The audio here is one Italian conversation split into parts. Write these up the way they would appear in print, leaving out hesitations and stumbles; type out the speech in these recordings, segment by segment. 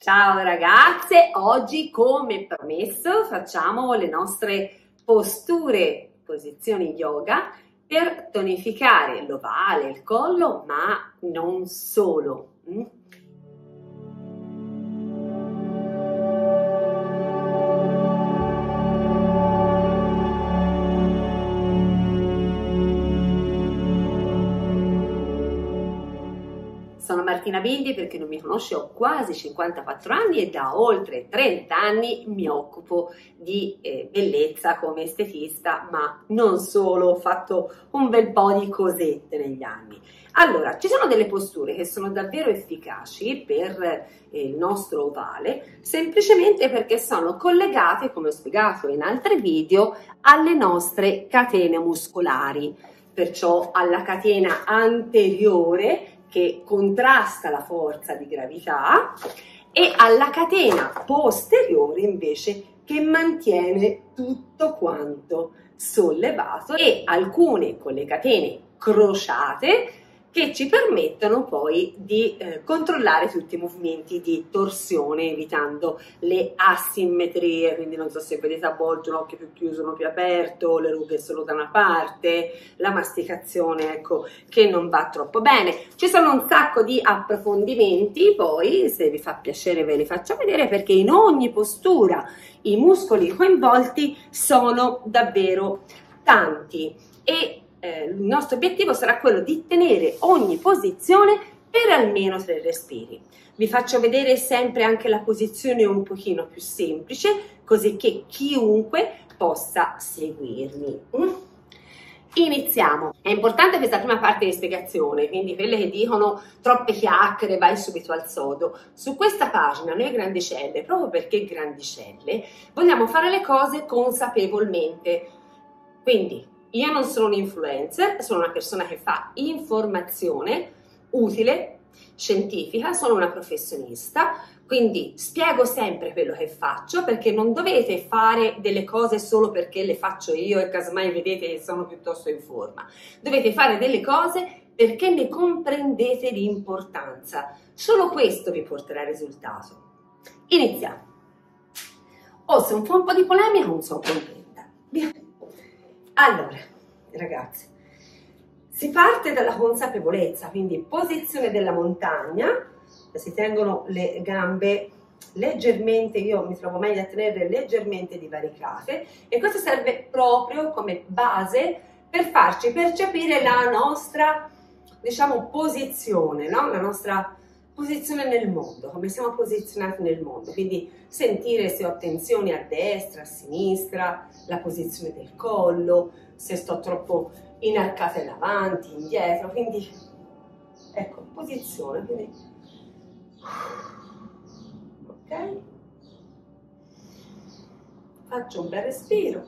Ciao ragazze, oggi come promesso facciamo le nostre posture, posizioni yoga per tonificare l'ovale, il collo, ma non solo. Sono Martina Bindi, per chi non mi conosce ho quasi 54 anni e da oltre 30 anni mi occupo di bellezza come estetista, ma non solo, ho fatto un bel po' di cosette negli anni. Allora, ci sono delle posture che sono davvero efficaci per il nostro ovale, semplicemente perché sono collegate, come ho spiegato in altri video, alle nostre catene muscolari, perciò alla catena anteriore che contrasta la forza di gravità e alla catena posteriore invece che mantiene tutto quanto sollevato, e alcune con le catene crociate che ci permettono poi di controllare tutti i movimenti di torsione evitando le asimmetrie, quindi non so se vedete a volte un occhio più chiuso, uno più aperto, le rughe solo da una parte, la masticazione ecco che non va troppo bene. Ci sono un sacco di approfondimenti, poi se vi fa piacere ve li faccio vedere, perché in ogni postura i muscoli coinvolti sono davvero tanti e il nostro obiettivo sarà quello di tenere ogni posizione per almeno 3 respiri. Vi faccio vedere sempre anche la posizione un pochino più semplice, così che chiunque possa seguirmi. Iniziamo. È importante questa prima parte di spiegazione, quindi quelle che dicono troppe chiacchiere, vai subito al sodo. Su questa pagina noi grandicelle, proprio perché grandicelle, vogliamo fare le cose consapevolmente. Quindi io non sono un influencer, sono una persona che fa informazione utile, scientifica, sono una professionista, quindi spiego sempre quello che faccio, perché non dovete fare delle cose solo perché le faccio io e casomai vedete che sono piuttosto in forma. Dovete fare delle cose perché ne comprendete l'importanza. Solo questo vi porterà al risultato. Iniziamo. Se un po' di polemica non sono contenta. Via. Allora, ragazzi, si parte dalla consapevolezza, quindi posizione della montagna, si tengono le gambe leggermente, io mi trovo meglio a tenerle leggermente divaricate, e questo serve proprio come base per farci percepire la nostra, diciamo, posizione, no? La nostra posizione nel mondo, come siamo posizionati nel mondo, quindi sentire se ho tensioni a destra, a sinistra, la posizione del collo, se sto troppo inarcata in avanti, indietro, quindi ecco, posizione, quindi ok, faccio un bel respiro.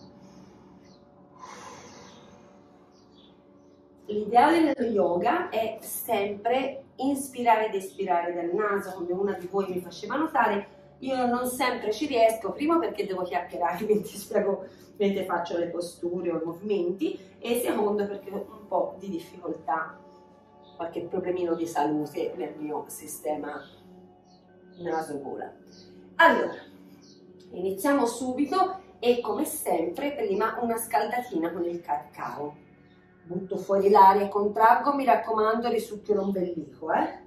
L'ideale nello yoga è sempre inspirare ed espirare dal naso, come una di voi mi faceva notare. Io non sempre ci riesco, primo perché devo chiacchierare mentre spiego, mentre faccio le posture o i movimenti, e secondo perché ho un po' di difficoltà, qualche problemino di salute nel mio sistema naso-gola. Allora, iniziamo subito e come sempre prima una scaldatina con il cat-cow. Butto fuori l'aria e contraggo, mi raccomando risucchio l'ombelico,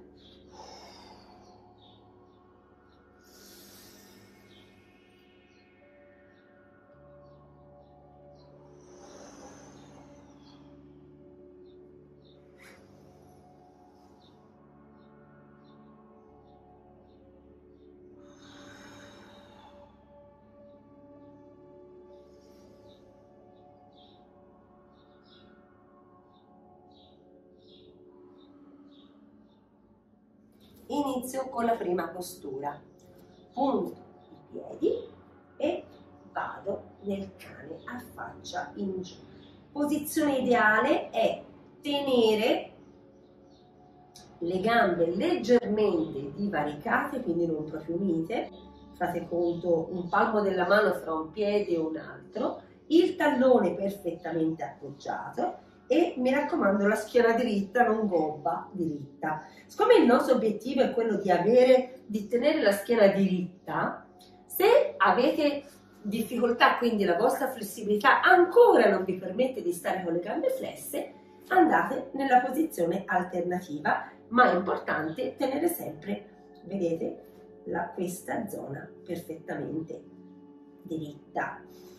Inizio con la prima postura, punto i piedi e vado nel cane a faccia in giù. Posizione ideale è tenere le gambe leggermente divaricate, quindi non proprio unite, fate conto un palmo della mano fra un piede e un altro, il tallone perfettamente appoggiato e mi raccomando la schiena dritta, non gobba, dritta. Siccome il nostro obiettivo è quello di avere di tenere la schiena diritta. Se avete difficoltà, quindi la vostra flessibilità ancora non vi permette di stare con le gambe flesse, andate nella posizione alternativa, ma è importante tenere sempre, vedete, questa zona perfettamente diritta.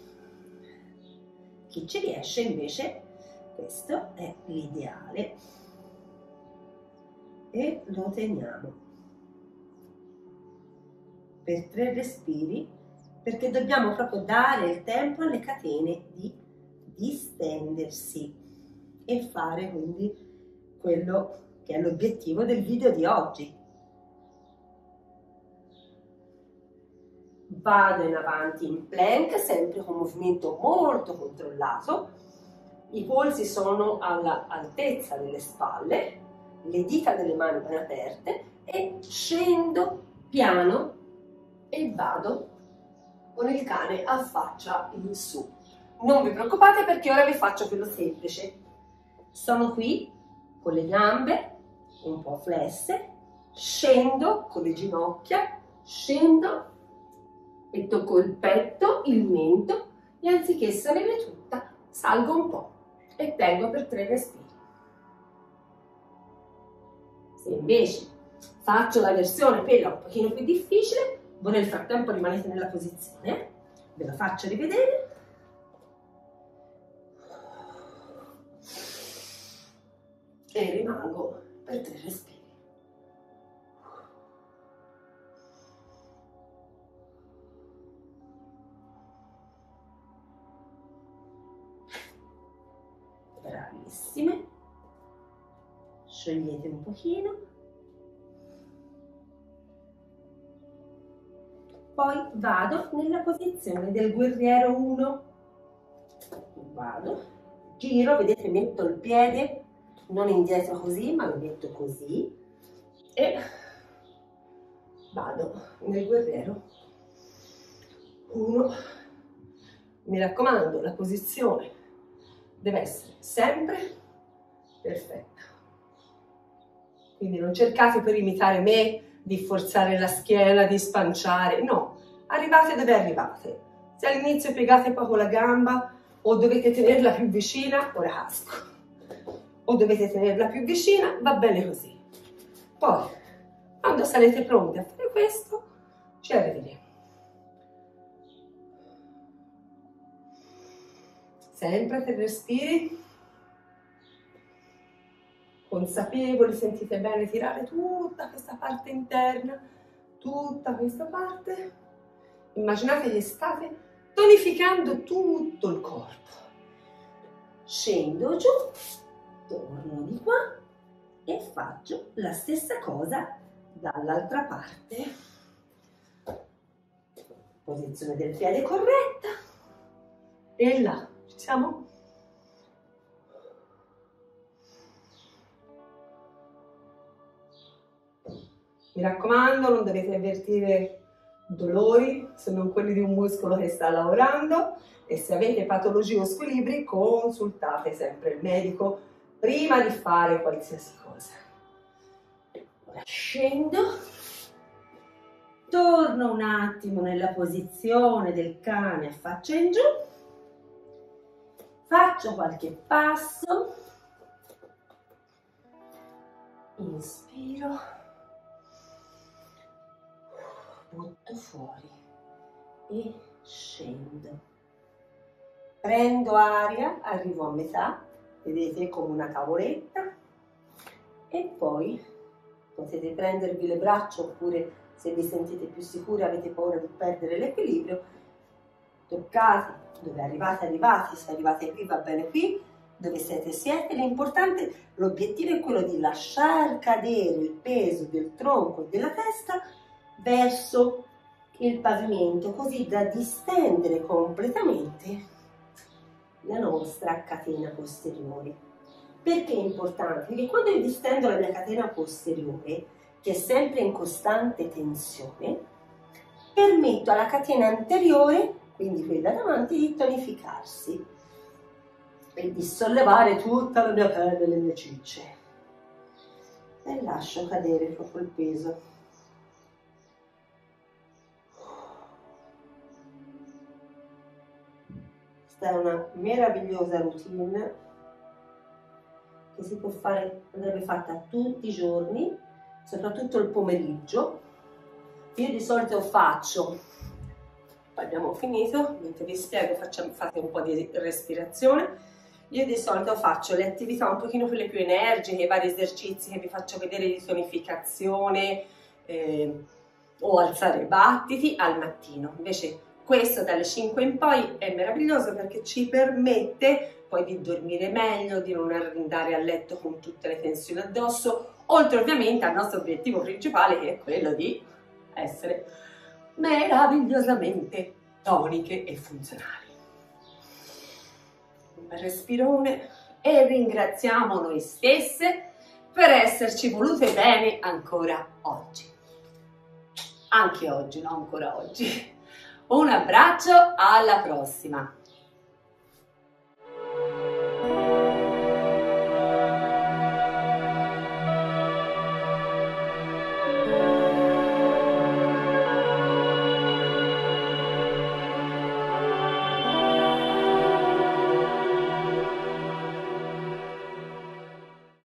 Chi ci riesce invece, questo è l'ideale, e lo teniamo per 3 respiri, perché dobbiamo proprio dare il tempo alle catene di distendersi e fare quindi quello che è l'obiettivo del video di oggi. Vado in avanti in plank, sempre con un movimento molto controllato. I polsi sono all'altezza delle spalle, le dita delle mani ben aperte e scendo piano e vado con il cane a faccia in su. Non vi preoccupate perché ora vi faccio quello semplice. Sono qui con le gambe un po' flesse, scendo con le ginocchia, scendo e tocco il petto, il mento e anziché salire tutta, salgo un po' e tengo per 3 respiri. Se invece faccio la versione quella un pochino più difficile, voi nel frattempo rimanete nella posizione, ve la faccio rivedere. E rimango per 3 respiri. Bravissime. Sciogliete un pochino. Poi vado nella posizione del guerriero 1. Vado, giro, vedete, metto il piede non indietro così, ma lo metto così e vado nel guerriero 1. Mi raccomando, la posizione deve essere sempre perfetta. Quindi non cercate per imitare me di forzare la schiena, di spanciare, no, arrivate dove arrivate. Se all'inizio piegate poco la gamba o dovete tenerla più vicina, ora casco. O dovete tenerla più vicina, va bene così. Poi, quando sarete pronti a fare questo, ci arriveremo. Sempre 3 respiri. Consapevoli, sentite bene tirare tutta questa parte interna, tutta questa parte. Immaginate che state tonificando tutto il corpo. Scendo giù, torno di qua e faccio la stessa cosa dall'altra parte. Posizione del piede corretta. E là, ci siamo? Mi raccomando, non dovete avvertire dolori se non quelli di un muscolo che sta lavorando, e se avete patologie o squilibri consultate sempre il medico prima di fare qualsiasi cosa. Ora scendo, torno un attimo nella posizione del cane a faccia in giù, faccio qualche passo, inspiro, butto fuori e scendo. Prendo aria, arrivo a metà, vedete, come una tavoletta, e poi potete prendervi le braccia, oppure se vi sentite più sicuri, avete paura di perdere l'equilibrio, toccate, dove arrivate, se arrivate qui va bene qui, dove siete, l'importante, l'obiettivo è quello di lasciar cadere il peso del tronco e della testa verso il pavimento, così da distendere completamente la nostra catena posteriore. Perché è importante? Perché quando io distendo la mia catena posteriore, che è sempre in costante tensione, permetto alla catena anteriore, quindi quella davanti, di tonificarsi e di sollevare tutta la mia pelle, le mie cicce, e lascio cadere proprio il peso. Questa è una meravigliosa routine che si può fare, andrebbe fatta tutti i giorni, soprattutto il pomeriggio. Io di solito faccio, poi abbiamo finito, mentre vi spiego fate un po' di respirazione. Io di solito faccio le attività un pochino quelle più energiche, i vari esercizi che vi faccio vedere di tonificazione o alzare i battiti al mattino. Invece questo dalle 5 in poi è meraviglioso perché ci permette poi di dormire meglio, di non andare a letto con tutte le tensioni addosso, oltre ovviamente al nostro obiettivo principale che è quello di essere meravigliosamente toniche e funzionali. Un bel respirone e ringraziamo noi stesse per esserci volute bene ancora oggi. Anche oggi, no ancora oggi. Un abbraccio, alla prossima!